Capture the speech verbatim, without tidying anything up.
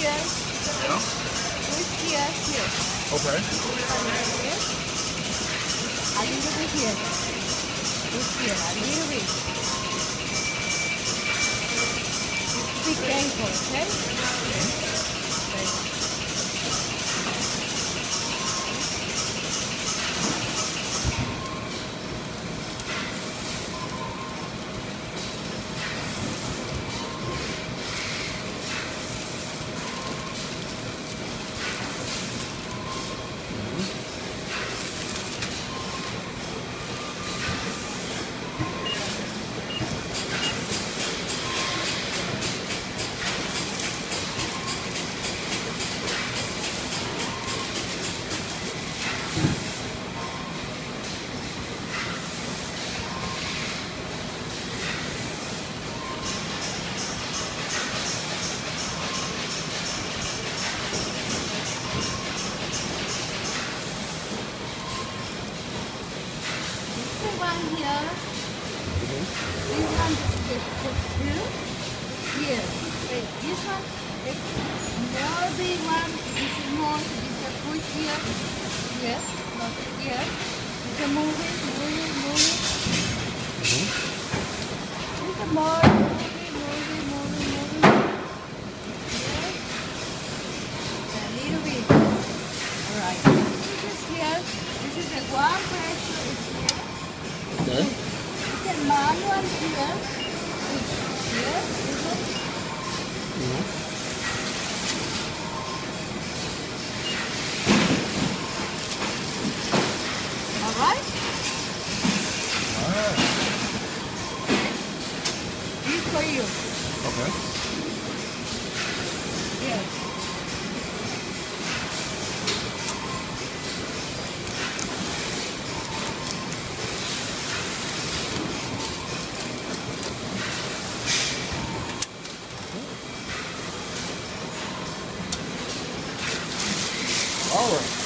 here. Yeah. Push here, here. Okay. Here. A little bit here. Push here, a little bit. Be careful, okay? Okay. One here, mm-hmm. This one is put here, here. Wait, this one is more big one, this is more, this is put here, here, not here. You can move it, move it, move it. Mm-hmm. This is more, move it, move it, move it, move it. Here. A little bit. Alright, this is here, this is the one pressure is here. Okay. It's a manual here. Here, is it? Mm-hmm. All right? Alright. This for you. Okay. Yes. All right.